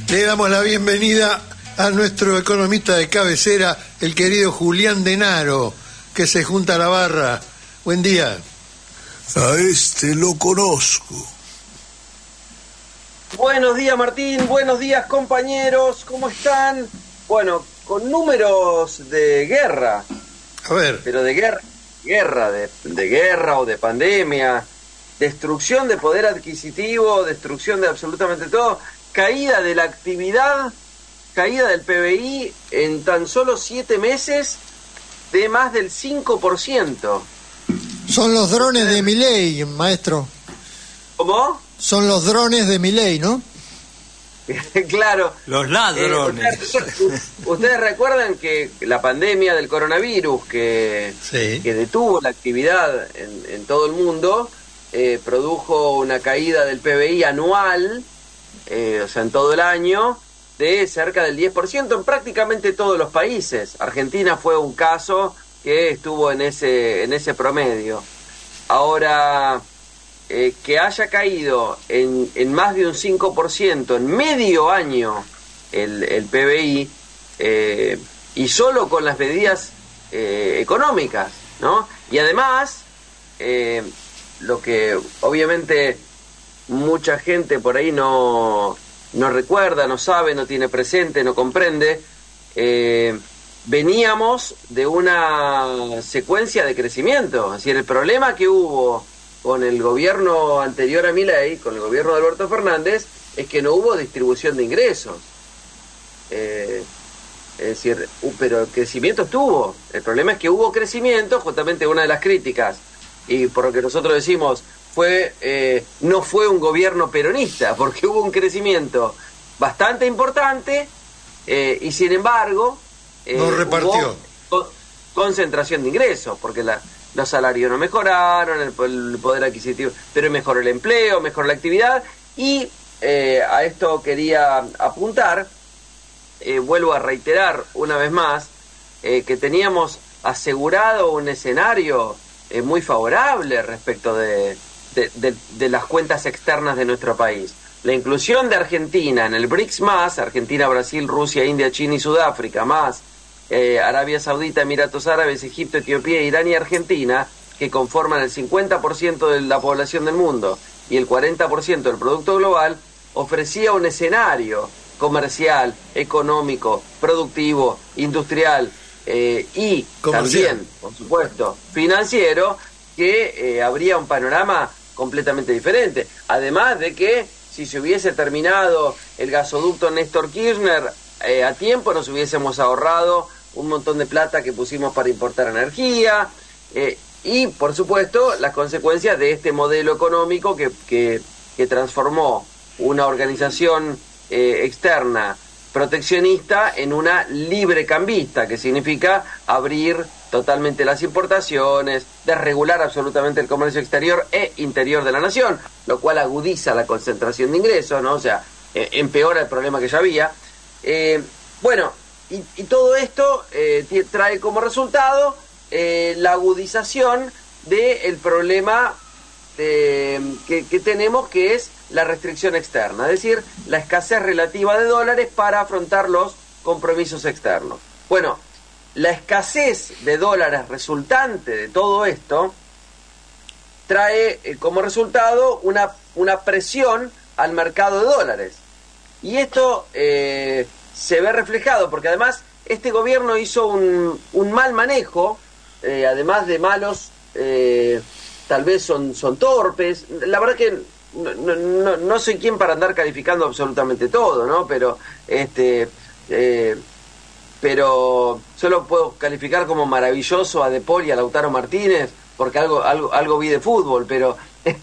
Le damos la bienvenida a nuestro economista de cabecera, el querido Julián Denaro, que se junta a la barra. Buen día. A este lo conozco. Buenos días, Martín. Buenos días, compañeros. ¿Cómo están? Bueno, con números de guerra. A ver. Pero de guerra, de guerra o de pandemia, destrucción de poder adquisitivo, destrucción de absolutamente todo, caída de la actividad, caída del PBI en tan solo 7 meses de más del 5%. Son los drones de Milei, maestro. ¿Cómo? Son los drones de Milei, ¿no? Claro. Los ladrones. Ustedes recuerdan que la pandemia del coronavirus que detuvo la actividad en todo el mundo, produjo una caída del PBI anual, o sea, en todo el año, de cerca del 10% en prácticamente todos los países. Argentina fue un caso que estuvo en ese promedio. Ahora, que haya caído en más de un 5% en medio año el PBI, y solo con las medidas económicas, ¿no? Y además, lo que obviamente mucha gente por ahí no recuerda, no sabe, no tiene presente, no comprende, veníamos de una secuencia de crecimiento. Es decir, el problema que hubo con el gobierno anterior a Milei, con el gobierno de Alberto Fernández, es que no hubo distribución de ingresos. Es decir, pero el crecimiento estuvo. El problema es que hubo crecimiento, justamente una de las críticas, y por lo que nosotros decimos, no fue un gobierno peronista, porque hubo un crecimiento bastante importante, y sin embargo no repartió. Hubo concentración de ingresos, porque los salarios no mejoraron, el poder adquisitivo, pero mejoró el empleo, mejoró la actividad, y a esto quería apuntar, vuelvo a reiterar una vez más, que teníamos asegurado un escenario muy favorable respecto de las cuentas externas de nuestro país. La inclusión de Argentina en el BRICS más, Argentina, Brasil, Rusia, India, China y Sudáfrica, más Arabia Saudita, Emiratos Árabes, Egipto, Etiopía, Irán y Argentina, que conforman el 50% de la población del mundo y el 40% del producto global, ofrecía un escenario comercial, económico, productivo, industrial, y comercial, también, por supuesto, financiero, que habría un panorama completamente diferente. Además de que si se hubiese terminado el gasoducto Néstor Kirchner a tiempo, nos hubiésemos ahorrado un montón de plata que pusimos para importar energía, y por supuesto las consecuencias de este modelo económico que transformó una organización externa proteccionista en una librecambista, que significa abrir totalmente las importaciones, desregular absolutamente el comercio exterior e interior de la nación, lo cual agudiza la concentración de ingresos, ¿no? O sea, empeora el problema que ya había. Bueno, y todo esto trae como resultado la agudización del problema que tenemos, que es la restricción externa, es decir, la escasez relativa de dólares para afrontar los compromisos externos. Bueno, la escasez de dólares resultante de todo esto trae como resultado una presión al mercado de dólares. Y esto se ve reflejado porque además este gobierno hizo un mal manejo, además de malos, tal vez son torpes. La verdad que no soy quien para andar calificando absolutamente todo, ¿no? Pero solo puedo calificar como maravilloso a De Paul y a Lautaro Martínez, porque algo vi de fútbol, pero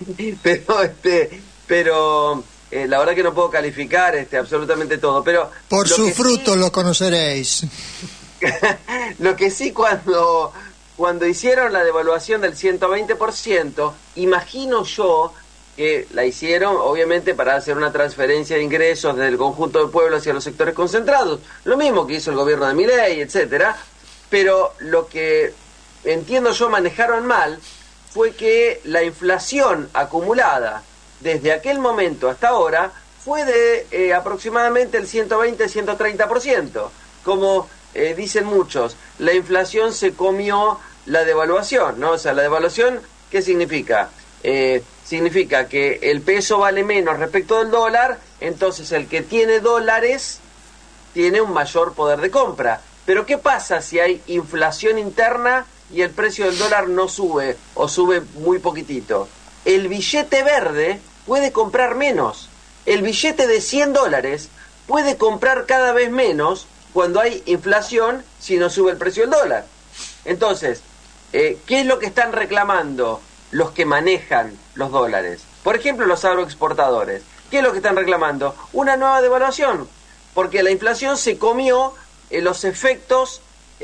la verdad que no puedo calificar absolutamente todo. Pero por su fruto lo conoceréis. Lo que sí, cuando hicieron la devaluación del 120%, imagino yo que la hicieron obviamente para hacer una transferencia de ingresos desde el conjunto del pueblo hacia los sectores concentrados, lo mismo que hizo el gobierno de Milei, etcétera. Pero lo que entiendo yo manejaron mal fue que la inflación acumulada desde aquel momento hasta ahora fue de aproximadamente el 120-130%. Como dicen muchos, la inflación se comió la devaluación, ¿no? O sea, la devaluación, ¿qué significa? Significa que el peso vale menos respecto del dólar, entonces el que tiene dólares tiene un mayor poder de compra. Pero ¿qué pasa si hay inflación interna y el precio del dólar no sube o sube muy poquitito? El billete verde puede comprar menos. El billete de $100 puede comprar cada vez menos cuando hay inflación si no sube el precio del dólar. Entonces, ¿qué es lo que están reclamando los que manejan los dólares? Por ejemplo, los agroexportadores. ¿Qué es lo que están reclamando? Una nueva devaluación, porque la inflación se comió los efectos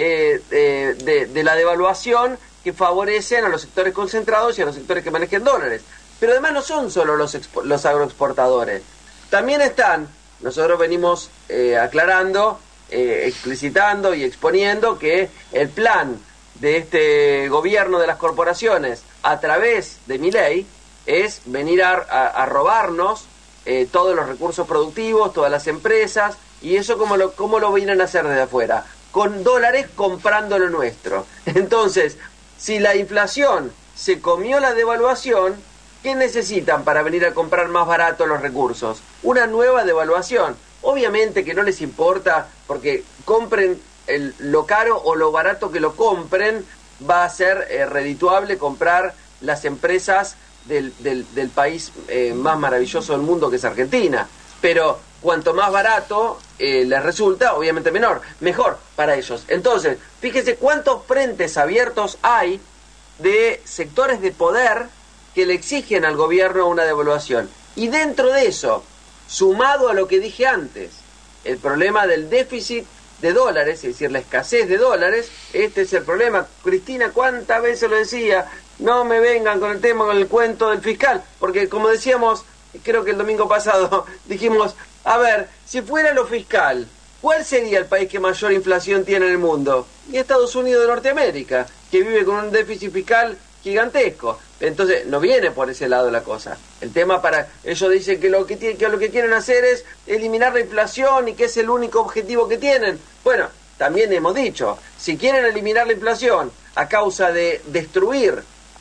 de la devaluación que favorecen a los sectores concentrados y a los sectores que manejan dólares. Pero además no son solo los agroexportadores. También están, nosotros venimos aclarando, explicitando y exponiendo que el plan de este gobierno de las corporaciones a través de Milei es venir a robarnos todos los recursos productivos, todas las empresas, y eso ¿cómo lo vienen a hacer desde afuera? Con dólares comprando lo nuestro. Entonces, si la inflación se comió la devaluación, ¿qué necesitan para venir a comprar más barato los recursos? Una nueva devaluación. Obviamente que no les importa, porque compren lo caro o lo barato que lo compren, va a ser redituable comprar las empresas del país más maravilloso del mundo, que es Argentina. Pero cuanto más barato les resulta, obviamente mejor para ellos. Entonces, fíjese cuántos frentes abiertos hay de sectores de poder que le exigen al gobierno una devaluación. Y dentro de eso, sumado a lo que dije antes, el problema del déficit de dólares, es decir, la escasez de dólares, este es el problema. Cristina, ¿cuántas veces lo decía? No me vengan con el tema, con el cuento del fiscal, porque como decíamos, creo que el domingo pasado, dijimos, a ver, si fuera lo fiscal, ¿cuál sería el país que mayor inflación tiene en el mundo? Y Estados Unidos de Norteamérica, que vive con un déficit fiscal gigantesco. Entonces, no viene por ese lado la cosa. El tema ellos dicen que lo que quieren hacer es eliminar la inflación y que es el único objetivo que tienen. Bueno, también hemos dicho, si quieren eliminar la inflación a causa de destruir,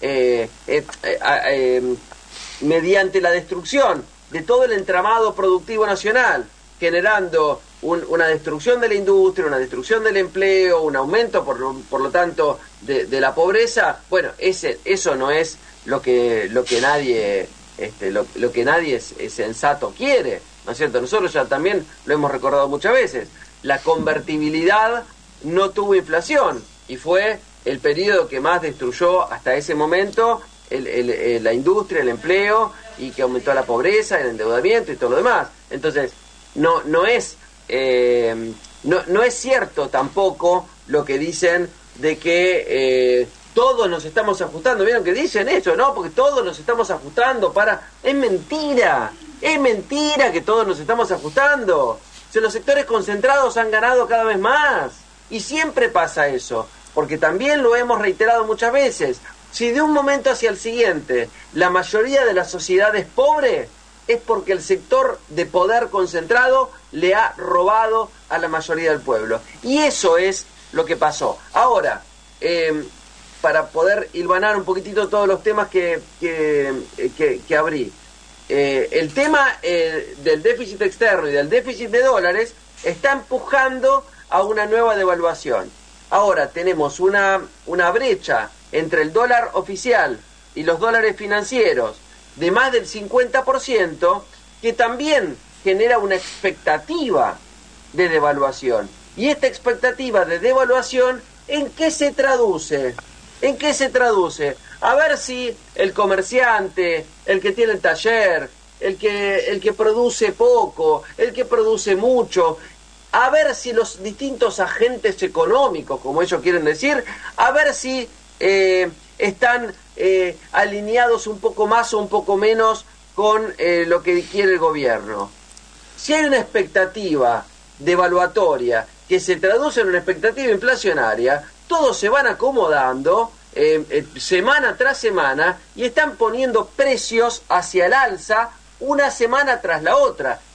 mediante la destrucción de todo el entramado productivo nacional, generando una destrucción de la industria, una destrucción del empleo, un aumento, por lo tanto, de la pobreza, bueno, eso no es lo que nadie lo que nadie es sensato quiere, ¿no es cierto? Nosotros ya también lo hemos recordado muchas veces. La convertibilidad no tuvo inflación y fue el periodo que más destruyó hasta ese momento la industria, el empleo, y que aumentó la pobreza, el endeudamiento y todo lo demás. Entonces, no es cierto tampoco lo que dicen de que todos nos estamos ajustando. ¿Vieron que dicen eso, no? Porque todos nos estamos ajustando para... Es mentira que todos nos estamos ajustando. Si los sectores concentrados han ganado cada vez más. Y siempre pasa eso, porque también lo hemos reiterado muchas veces. Si de un momento hacia el siguiente la mayoría de la sociedad es pobre, es porque el sector de poder concentrado le ha robado a la mayoría del pueblo. Y eso es lo que pasó. Ahora, para poder hilvanar un poquitito todos los temas que abrí, el tema del déficit externo y del déficit de dólares está empujando a una nueva devaluación. Ahora tenemos una brecha entre el dólar oficial y los dólares financieros de más del 50%, que también genera una expectativa de devaluación. Y esta expectativa de devaluación, ¿en qué se traduce? ¿En qué se traduce? A ver si el comerciante, el que tiene el taller, el que produce poco, el que produce mucho, a ver si los distintos agentes económicos, como ellos quieren decir, a ver si están alineados un poco más o un poco menos con lo que quiere el gobierno. Si hay una expectativa devaluatoria que se traduce en una expectativa inflacionaria, todos se van acomodando semana tras semana y están poniendo precios hacia el alza una semana tras la otra.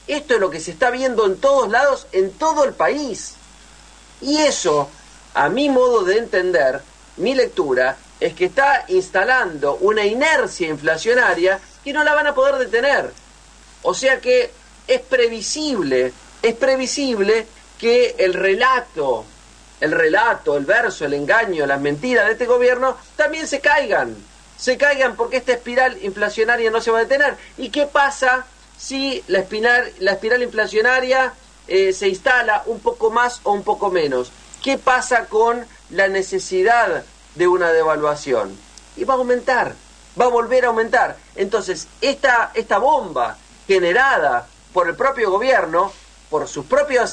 esto es lo que se está viendo en todos lados, en todo el país. Y eso, a mi modo de entender, mi lectura, es que está instalando una inercia inflacionaria que no la van a poder detener. O sea que es previsible que el relato, el verso, el engaño, las mentiras de este gobierno también se caigan porque esta espiral inflacionaria no se va a detener. ¿Y qué pasa si la espiral inflacionaria se instala un poco más o un poco menos? ¿Qué pasa con la necesidad de una devaluación? Y va a aumentar, va a volver a aumentar. Entonces, esta bomba generada por el propio gobierno, por sus propios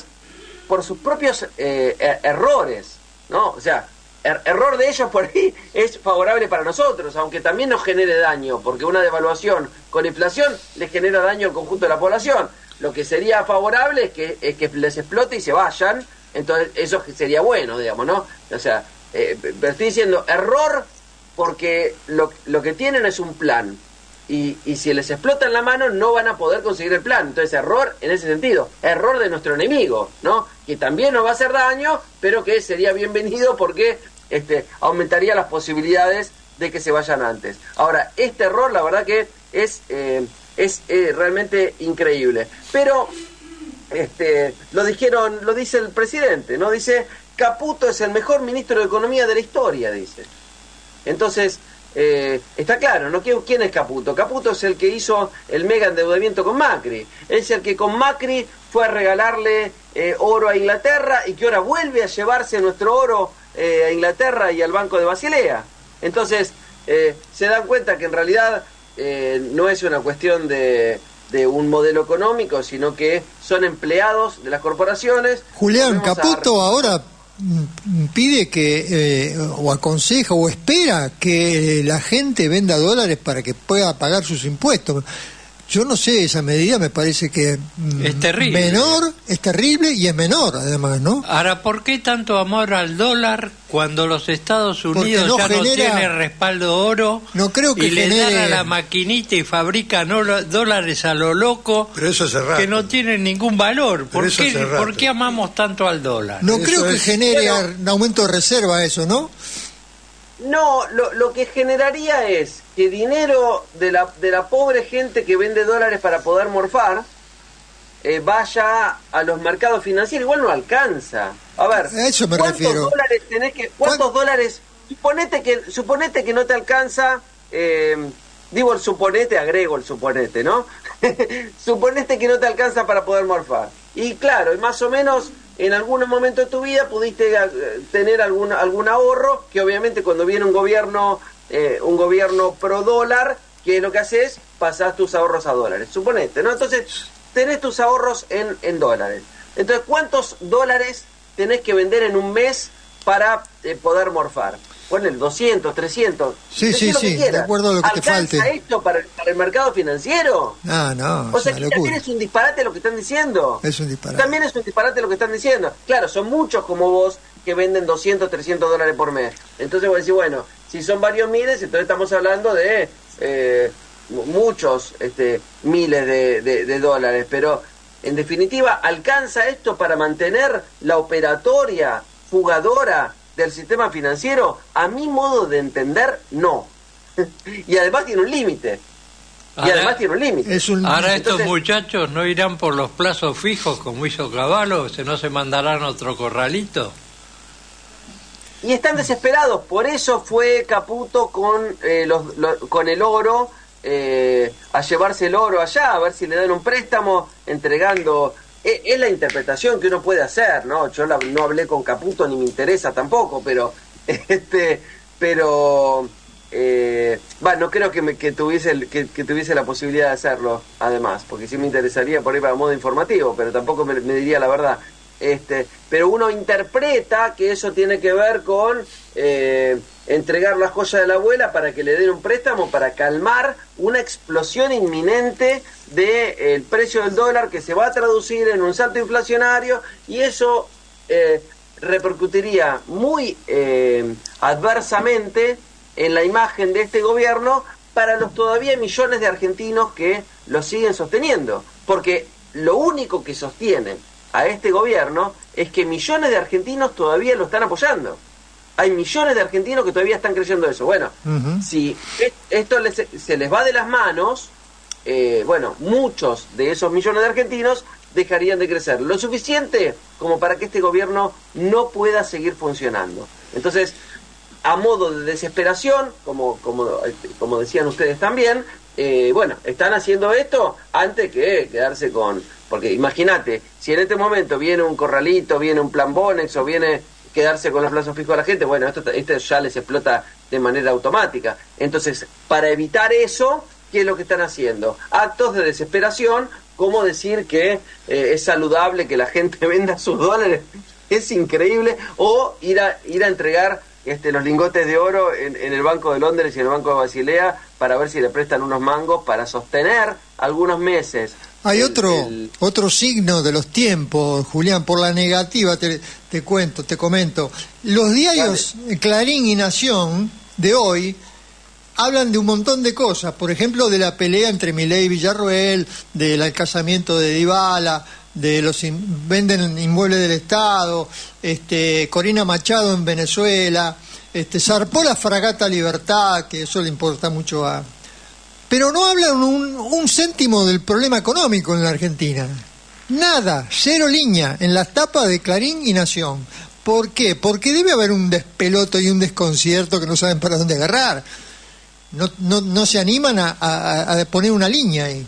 errores, ¿no? O sea, error de ellos por ahí es favorable para nosotros, aunque también nos genere daño, porque una devaluación con inflación le genera daño al conjunto de la población. Lo que sería favorable es que les explote y se vayan, entonces eso sería bueno, digamos, ¿no? O sea, pero estoy diciendo error porque lo que tienen es un plan. Y si les explota en la mano no van a poder conseguir el plan. Entonces error en ese sentido, error de nuestro enemigo, ¿no? Que también nos va a hacer daño, pero que sería bienvenido porque aumentaría las posibilidades de que se vayan antes. Ahora, este error la verdad que es realmente increíble. Pero lo dice el presidente, ¿no? Dice, Caputo es el mejor ministro de Economía de la historia, dice. Entonces, está claro, ¿no? ¿Quién es Caputo? Caputo es el que hizo el mega endeudamiento con Macri. Es el que con Macri fue a regalarle oro a Inglaterra y que ahora vuelve a llevarse nuestro oro a Inglaterra y al Banco de Basilea. Entonces, se dan cuenta que en realidad no es una cuestión de un modelo económico, sino que son empleados de las corporaciones. Julián, Caputo ahora pide que, o aconseja, o espera que la gente venda dólares para que pueda pagar sus impuestos. Yo no sé, esa medida me parece que es terrible. Es terrible y es menor, además, ¿no? Ahora, ¿por qué tanto amor al dólar cuando los Estados Unidos no tienen respaldo oro? No creo que le dan a la maquinita y fabrican dólares a lo loco. Pero eso hace rato. Que no tienen ningún valor. ¿Por qué amamos tanto al dólar? No creo que genere un aumento de reserva eso, ¿no? No, lo que generaría es que dinero de la pobre gente que vende dólares para poder morfar vaya a los mercados financieros. Igual no alcanza. A ver, a eso me refiero. Dólares tenés que, ¿cuántos dólares? Suponete que no te alcanza, digo el suponete, agrego el suponete, ¿no? Suponete que no te alcanza para poder morfar. Y claro, más o menos en algún momento de tu vida pudiste tener algún ahorro, que obviamente cuando viene un gobierno pro dólar, ¿qué es lo que haces? Pasás tus ahorros a dólares, suponete, ¿no? Entonces, tenés tus ahorros en dólares. Entonces, ¿cuántos dólares tenés que vender en un mes para poder morfar? Ponle 200, 300. Sí, de acuerdo a lo que te falte. ¿Alcanza esto para el mercado financiero? No. O sea, que también es un disparate lo que están diciendo. Es un disparate. También es un disparate lo que están diciendo. Claro, son muchos como vos que venden 200, 300 dólares por mes. Entonces vos decís, bueno, si son varios miles, entonces estamos hablando de muchos miles de dólares. Pero, en definitiva, ¿alcanza esto para mantener la operatoria fugadora del sistema financiero? A mi modo de entender, no. Y además tiene un límite. Ahora estos muchachos no irán por los plazos fijos como hizo Cavallo, no se mandarán otro corralito. Y están desesperados, por eso fue Caputo con el oro, a llevarse el oro allá, a ver si le dan un préstamo, entregando. Es la interpretación que uno puede hacer, ¿no? Yo no hablé con Caputo ni me interesa tampoco, pero no creo que tuviese la posibilidad de hacerlo, además, porque sí me interesaría por ahí para modo informativo, pero tampoco me diría la verdad. Pero uno interpreta que eso tiene que ver con entregar la joya de la abuela para que le den un préstamo para calmar una explosión inminente del precio del dólar que se va a traducir en un salto inflacionario, y eso repercutiría muy adversamente en la imagen de este gobierno para los todavía millones de argentinos que lo siguen sosteniendo, porque lo único que sostiene a este gobierno es que millones de argentinos todavía lo están apoyando. Hay millones de argentinos que todavía están creyendo eso. Bueno, si esto se les va de las manos, bueno, muchos de esos millones de argentinos dejarían de crecer. Lo suficiente como para que este gobierno no pueda seguir funcionando. Entonces, a modo de desesperación, como decían ustedes también, bueno, están haciendo esto antes que quedarse con... Porque imagínate, si en este momento viene un corralito, viene un plan Bonex o viene quedarse con los plazos fijos a la gente, bueno, esto ya les explota de manera automática. Entonces, para evitar eso, ¿qué es lo que están haciendo? Actos de desesperación, como decir que es saludable que la gente venda sus dólares, es increíble, o ir a entregar los lingotes de oro en el Banco de Londres y en el Banco de Basilea para ver si le prestan unos mangos para sostener algunos meses. Hay otro signo de los tiempos, Julián, por la negativa, te comento. Los diarios Clarín y Nación de hoy hablan de un montón de cosas, por ejemplo, de la pelea entre Milei y Villarroel, del casamiento de Dybala, de los venden inmuebles del Estado, Corina Machado en Venezuela, zarpó la fragata Libertad, que eso le importa mucho a... Pero no hablan un céntimo del problema económico en la Argentina. Nada, cero línea en las tapas de Clarín y Nación. ¿Por qué? Porque debe haber un despeloto y un desconcierto que no saben para dónde agarrar. No se animan a poner una línea ahí.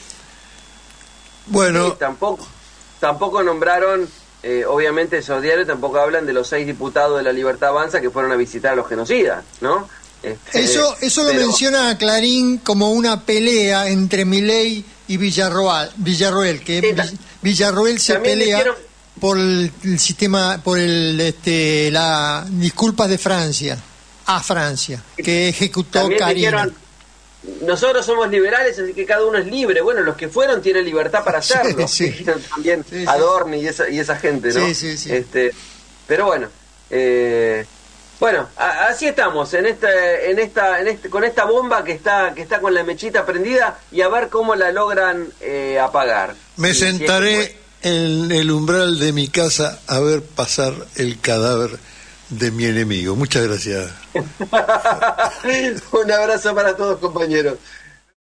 Bueno, sí, tampoco nombraron, obviamente esos diarios tampoco hablan de los 6 diputados de la Libertad Avanza que fueron a visitar a los genocidas, ¿no? Eso lo menciona Clarín como una pelea entre Milei y Villarroel, que Villarroel se pelea por el sistema, por las disculpas de Francia, a Francia, que ejecutó Karina. Nosotros somos liberales, así que cada uno es libre. Bueno, los que fueron tienen libertad para hacerlo. Sí. También Adorni y esa gente, ¿no? Sí. Pero bueno, bueno, así estamos con esta bomba que está con la mechita prendida, y a ver cómo la logran apagar. Me sentaré en el umbral de mi casa a ver pasar el cadáver de mi enemigo. Muchas gracias. Un abrazo para todos, compañeros.